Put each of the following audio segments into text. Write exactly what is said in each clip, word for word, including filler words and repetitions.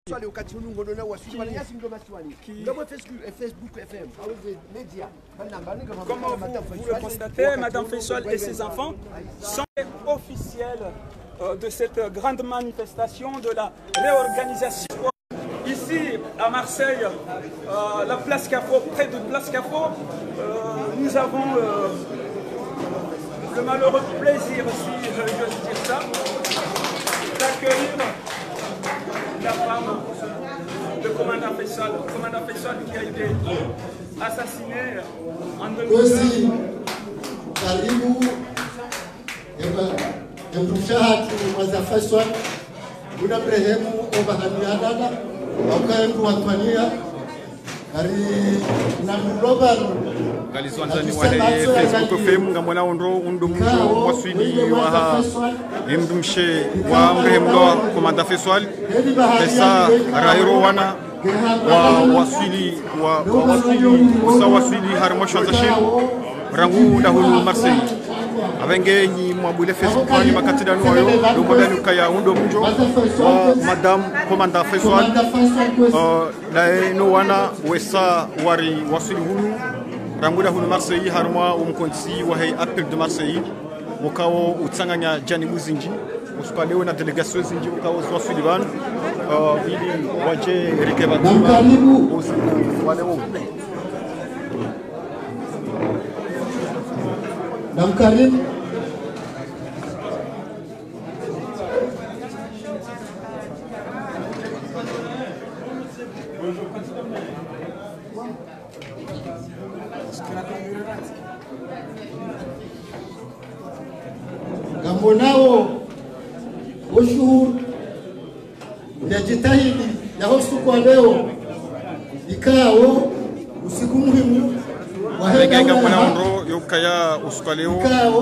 Swali wakati huu ngono na waswili wala yasi ndo maswali. Ndio Facebook Facebook F M, avec médias. Comment vous, vous le constatez, Madame Faisal et ses enfants sont officiels euh, de cette grande manifestation de la réorganisation. Ici à Marseille, euh, la place Cafo, près de place Cafo, euh, nous avons euh, le malheureux plaisir, si j'ose dire ça, d'accueillir la femme de commandant Faisal, commandant Faisal qui a été assassiné en deux mille deux. Karibu emrushahat waza Faisal kuna mrehemu obahaniadana wakaendu watwania kari na global Galizwanzani wale Facebook femu ngamona ondo undumjo waswili wa emdumshe wa mrehemdo komanda Faisal pesa rairo wana wa waswili wa waswili usa waswili harimo shanzashe rangu dahulu Marseille avenge nyi mwabule Facebook wani makatida nuwayo lumodani ukaya undo mjo wa madame komanda Faisal la eno wana wesa wari waswili hunu rangu dahulu Marseille harimo umkonsi wa hay appel de Marseille ukawo utsanganya jani muzinji usukalewe na delegation zinji ukawo waswili banu ili waje rikeba tima wale wao namkarimu Gamonao ushuhuru najitahidi ya hosu kwa leo ikao usiku muhimu wahega mwana ondro yokaya usukaleo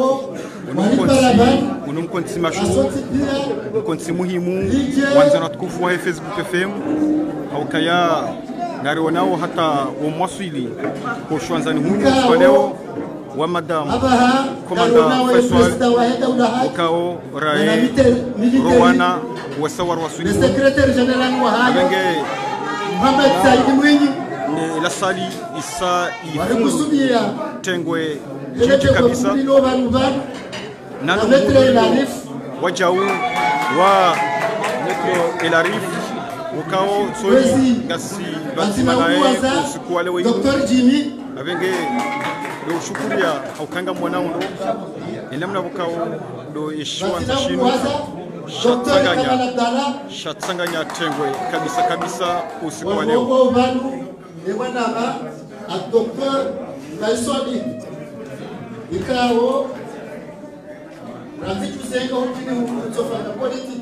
unumkonsi mashu konsi muhimu wanza natukufu wa Facebook F M aukaya narionao hata umwaswili kwa shwanzani hunu usukaleo wa madame komanda Faisal ukao rae rowana wasawar waswili secrétaire général wa abenge Mohamed Said Mwinyi ni la sali isa walikusudia tengwe jiji kabisa na Elarif wajau wa metro Elarif ukao soi ngasi batima nae usiku wale wewe Docteur Jimmy avenge do shukuria aukanga mwana ndo inamna ukao do ishwanza shinu shatsanganya shatsanganya tengwe kabisa kabisa usiku wa leo ewanama a Docteur Faisal ikao rafiki zengo hukini hukutofa na politiki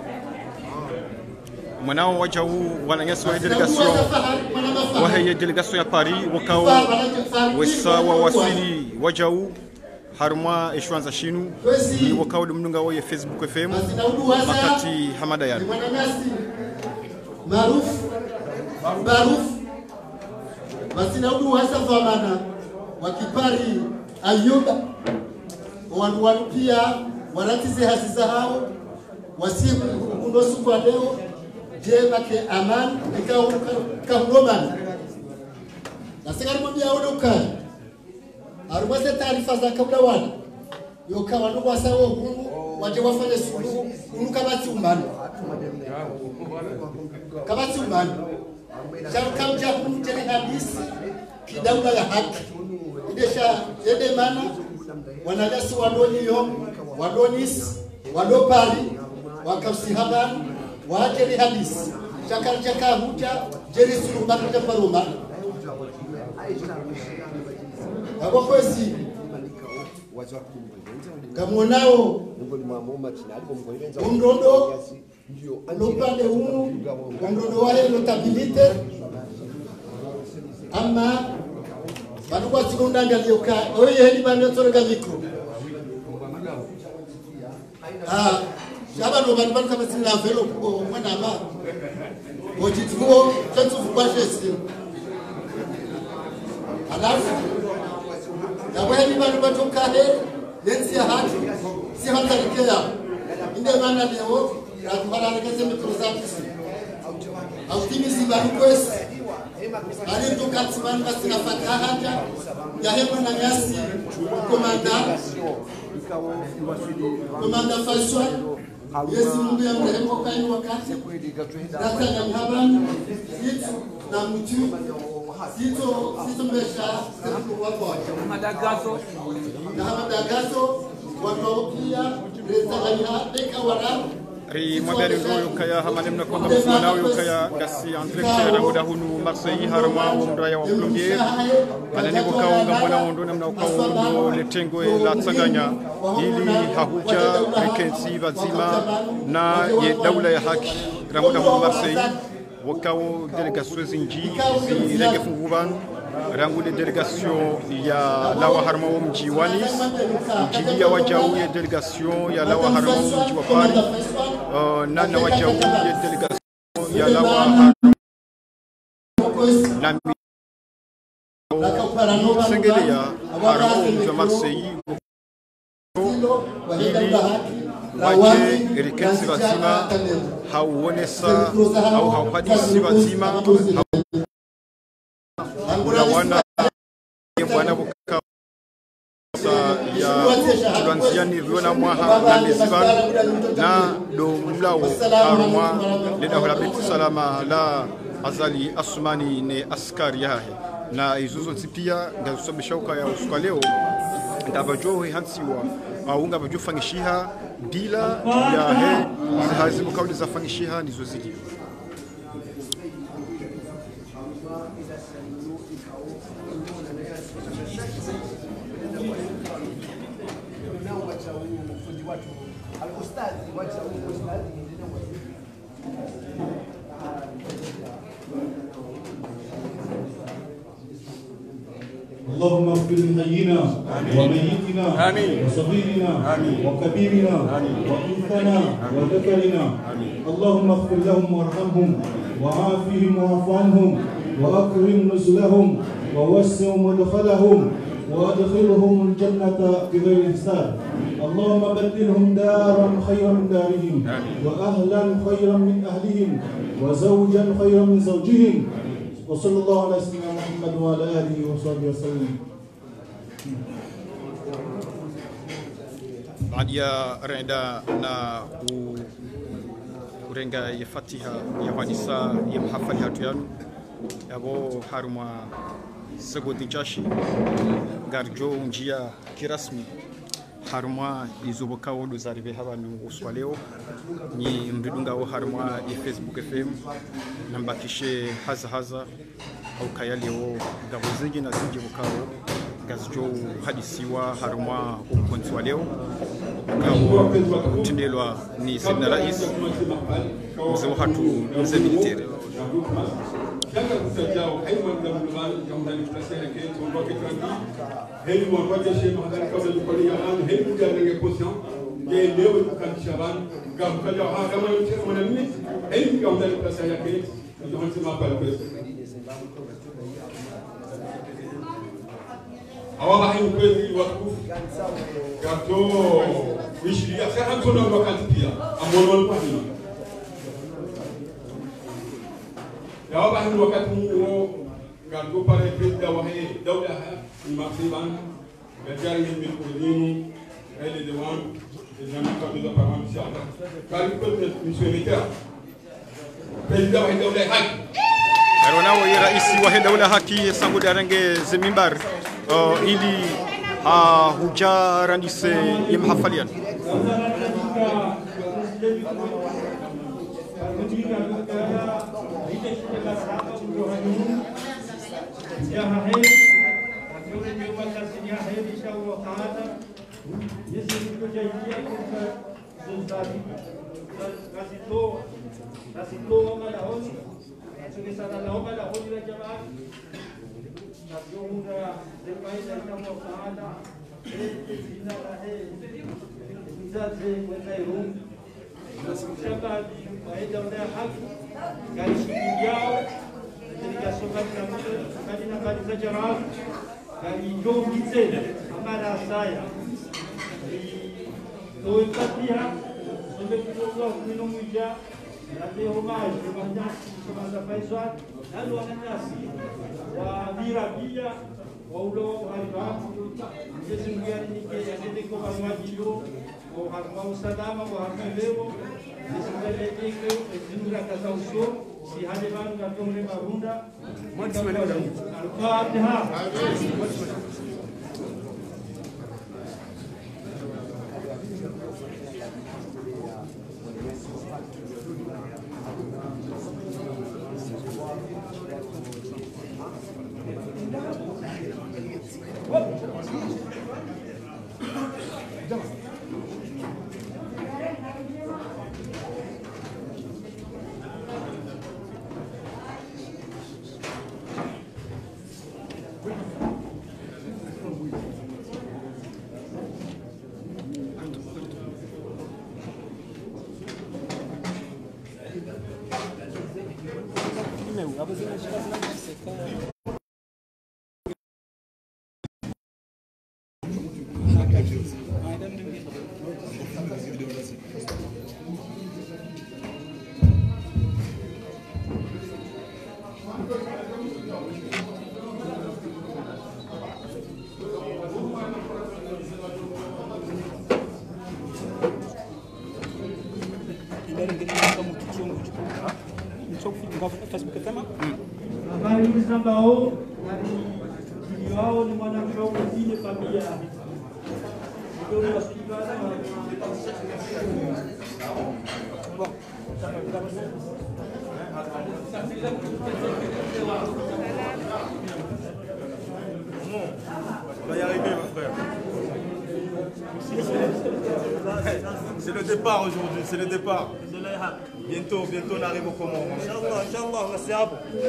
mwanao waja huu wananyasi wa delegation wa haya delegation ya Paris wakao wesa wa wasili waja huu haruma ishwanza shinu ni wakao dumnunga wa Facebook F M makati hamada ya maarufu maarufu basi na udu hasa famana wakipari Ayuba wanu wanu pia waratize hasiza hao wasiku unosu kwa leo jema ke aman ikao kahroman na sigari mwambia odoka arumase taarifa za kabla wana yoka wanu wasawo hunu waje wafanye suluhu hunu kabati umani kabati umani shaka mja hunu jeli hadisi kidaula ya haki idesha ede mana wanagasi wadoni yom wadonis wadopali wakafsihaban wajeli hadisi chakar chaka huja jeri suluhu bakja paruma abo kwezi gamonao undondo lopande huu undondo wale notabilite ama banugwa tikunda ndalioka oye hedi bando torega mikro ah shaba no bandu kama sina velo kwa mwana ama ojituo tatu kwa shesi alafu na wewe bandu batoka he lensi ya hatu si hata nikea inde maana leo na kuhara nikasema tuzapi autimizi barukwesi ali tukati banu basina fatahaja ya hema na nyasi komanda komanda Faisal Yesu Mungu ya mrehemu kwa hii wakati nataka mhabani situ na mtu situ situ mesha situ wapo madagazo na madagazo watu pia reza ya deka wara ri modeli ndo yukaya hamane mna konda msana yukaya gasi entretien ramuda hunu Marseille harma umraya wa plombier anani ko kaunga mwana ndo namna ko letengo la tsanganya ili hakuja frequency bazima na ye daula ya haki ramuda hunu Marseille wakao delegation zinji zirege funguban rangu de delegation ya lawa harma wa mji wanis mji ya wajau ya delegation ya lawa harma wa mji wa Paris na na wajau ya delegation ya lawa harma na sengele ya harma wa mji wa Marseille ili waje erikensi bazima hauonesa au haupadisi bazima wana bwana buka ya tulanzia ni viona mwaha na meziban na do mlawo arwa leda hola beti salama la azali asumani ne askari yahe na izuzo tipia ngasobisha ukaya usuka leo ndabajo hansiwa aunga bajo fangishiha bila ya he hazi mukawli za fangishiha nizo zidi اللهم اغفر لحينا وميتنا وصغيرنا وكبيرنا وانثنا وذكرنا اللهم اغفر لهم وارحمهم وعافهم واعف عنهم واكرم نزلهم ووسع مدخلهم وادخلهم الجنة بغير حساب اللهم بدلهم دارا خيرا من دارهم واهلا خيرا من اهلهم وزوجا خيرا من زوجهم وصلى الله على سيدنا محمد وعلى اله وصحبه وسلم. بعد يا رندا نا urenga ya fatiha ya wanisa ya mahafali hatu yanu yabo haruma segodi jashi garjo njia kirasmi haruma izuboka wodo zarive haba ni uswaleo ni mridunga wo haruma ya Facebook F M nambakishe haza haza au kayaleo gabozingi na zinje bukao gazjo hadisiwa haruma ukonzi wa leo kawo tindelwa ni sidna rais mzee hatu mzee militaire Kaka kusajao haiwa mdamulumani jamdani kutasena ketu mboke trangi heli mwangoja shema hadari kabla yukoli ya anu heli kuja nenge posyon ye leo yukandisha banu gamukaja haa kama yutira mwana mimi heli kuja mdani kutasena ketu yuhansi mapala kwetu awaba hainu kwezi watukufu gato wishiria kaya mtona wakati pia amono walipahino ya ba hin wakati mo gargo pare president wa he dawla ha ni maksiban gajar ni mi ko dinu ele de wan de jami ka do pa man inshallah kali ko de monsieur militaire president wa dawla ha arona wa raisi wa dawla haki sangu darange zemimbar ili ha huja randise yim hafalian Ya hai, akhirnya juga kasihnya hai insyaallah taala. Yesus itu janji kita sendiri. Kasih to, kasih to malahon. Sebagai sana lahon malahon di jemaah. Nasyonga depai insyaallah taala. Inna lahi. Zat se khairum. Syabat baik dan hak. Garis mundial. Delegação kami na kali sejarah dari Jom Gitsen Amara saya di Toy Patia sampai ke Pulau Gunung Muja rende hommage au mariage du commandant Faisal, na luananyasi wa Mirabia wa ulo hariba Mwenyezi Mungu alinike yende kwa wajilo wa harma usalama wa harma leo Mwenyezi Mungu alinike zinura kaza uso si hade banu gatomre marunda Al-Fatiha. Habari hizi ambao ni wao ni mwanamke zile familia ndio wasikilizaji On va y arriver, mon frère. C'est le départ aujourd'hui, c'est le départ. Bientôt, bientôt on arrive au commandement. Inch'Allah, Inch'Allah, merci à vous.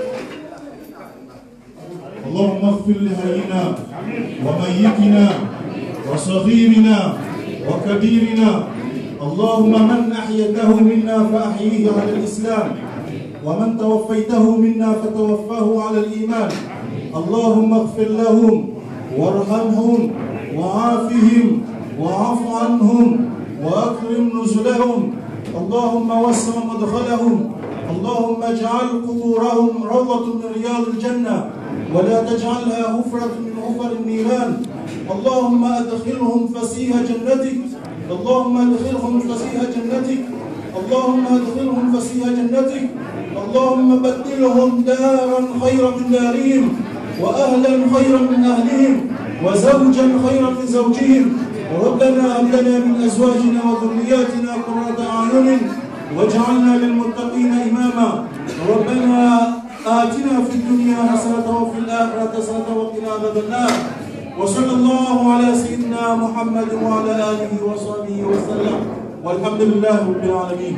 اللهم اغفر لحينا وميتنا وصغيرنا وكبيرنا اللهم من أحيته منا فأحييه على الإسلام ومن توفيته منا فتوفاه على الإيمان اللهم اغفر لهم وارحمهم وعافهم وعف عنهم وأكرم نزلهم اللهم وسع مدخلهم اللهم اجعل قبورهم روضة من رياض الجنة ولا تجعلها حفرة من حفر النيران اللهم أدخلهم فسيح جنتك اللهم أدخلهم فسيح جنتك اللهم أدخلهم فسيح جنتك اللهم بدلهم دارا خيرا من دارهم وأهلا خيرا من أهلهم وزوجا خيرا من زوجهم ربنا هب لنا من أزواجنا وذرياتنا قرة أعين واجعلنا للمتقين إماما ربنا آتنا في الدنيا حسنة وفي الآخرة حسنة وقنا عذاب النار وصلى الله على سيدنا محمد وعلى آله وصحبه وسلم والحمد لله رب العالمين.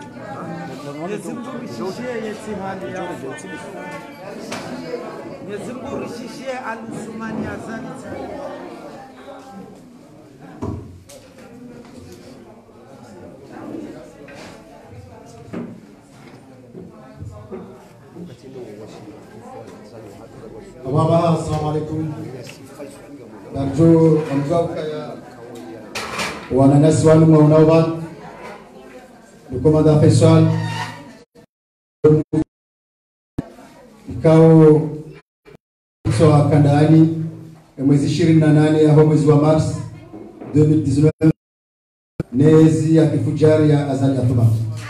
Wabah, assalamualaikum. Narjo amgau kaya wananasi wanu maunawan Komanda Faisal ikao kwa kandani mwezi ishirini na nane ya mwezi wa Mars elfu mbili na kumi na tisa nezi ya kifujari ya Azali Atuba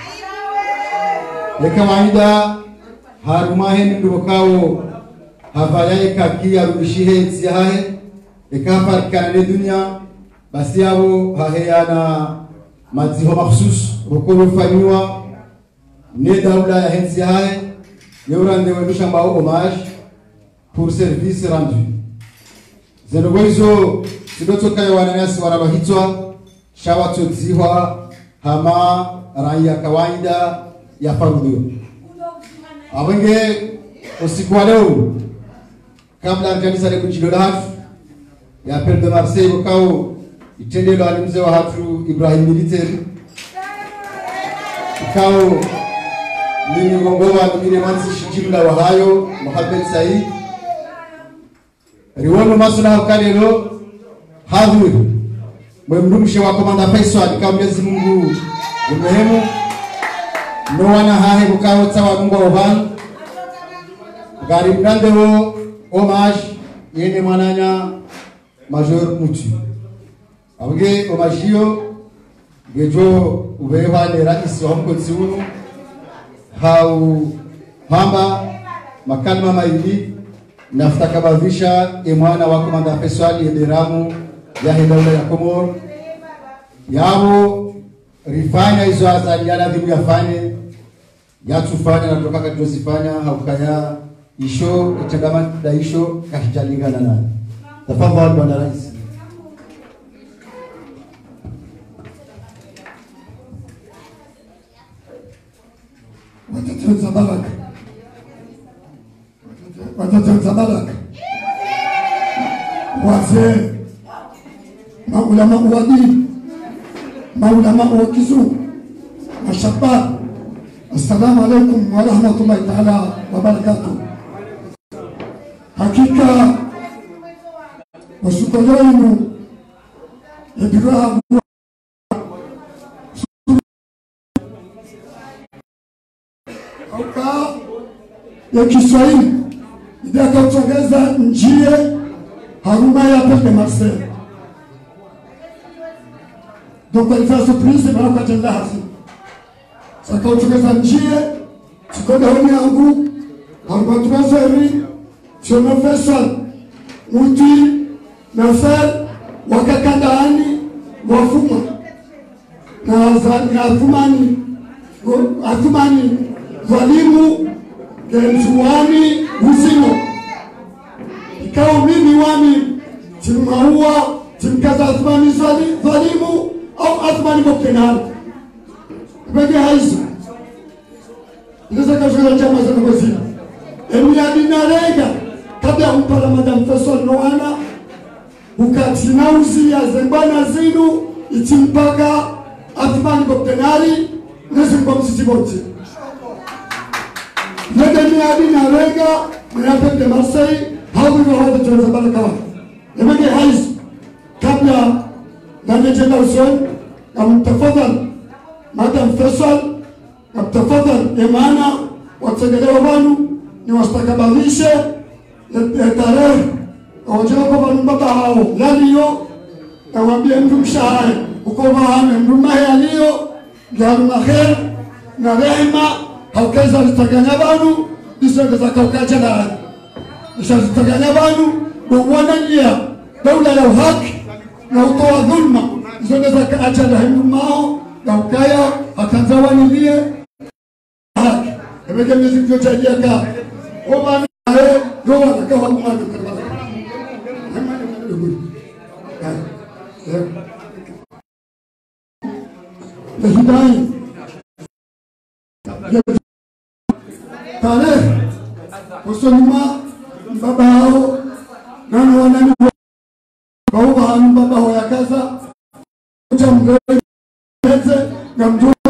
ya kawaida harumahe ndurokao havayaye kaki arudishihe tsihahe ikafarikana ne dunia basi yabo haheyana maziho makhsus rukuru fanywa ne daula ya hensi haye yeurande wendusha mbao homage pour service rendu zeno wezo sidotoka ya wananasi wanabahitwa shawatu zihwa hama raia kawaida ya farudhu abenge usiku wa leo kabla ya kanisa la kujidola hatu ya Appel de Marseille ukao itendelo alimze wa hatu Ibrahim Militeri ukao ni ngongoma mwingine manzi shijimla wa hayo Mohamed Said riwono masuna ukalelo hadhuri mwemrumshe wa Komanda Faisal kwa Mwenyezi Mungu umehemu no wana hahe bukao tsawa mungu oban gari mnandeo homage yene mwananya major mutu abge homagio gejo ubewa ne rais wa mko tsiunu hau hamba makalma maili naftaka bavisha e mwana wa komanda peswali ederamu ya hidaula ya Komoro yao rifanya hizo azali yana dhimu yafanye yatufanya na toka katozifanya haukaya isho itagama da isho kahijalingana nani tafadhali bwana rais. Watoto za baraka, watoto za baraka, wazee, maulama wa dini, maulama wa kizungu, mashabab, assalamu alaikum wa rahmatullahi ta'ala wa barakatuh. Hakika washukuru wenu Ibrahim Oka ya Kiswahili idaka utongeza njie haruma ya Pele Marseille. Donc elle fait surprise mais on tenda hasi. Saka utongeza njie tukoda honi yangu haruma tuwazeri choma fesal muti nafel wakakandani wafuma na zani afumani afumani walimu genzuani uzino ikawa mimi wami timaua timkaza athmani walimu au athmani moktenari kwege haizu ndeza kashura chama za mwezina emu ya dinarega kabla umpala madam Fesol Noana ukatina uzi ya zembana zinu itimpaka athmani moktenari nezi kwa msisibote Nadeni adi na rega na Pele Marseille hawi wa hada tuweza baraka wa Nemege haizu kabla na nejenda usoni na mtafadhal Madam Fesol na mtafadhal Emana wategelewa wanu ni wastakabalishe ya tarehe na wajema kwa wanu mbaba hao laliyo na wambie mdu mshahari uko wahame mdu mahe aliyo garu maher na rehema haukeza zitaganya wanu nisogeza kaukaja na nisha zitaganya wanu kuwana njia daula ya uhaki na utoa dhulma nisogeza kaacha na hindu mao na ukaya hakanza wanilie haki emeke mnezi mkio chajia ka oba nae doa nakawa kumadu karabala Lehidai tarehe kusonima mbaba hao nani wanani kwa uba hanu mbaba hao ya kaza ucha mgele na mtu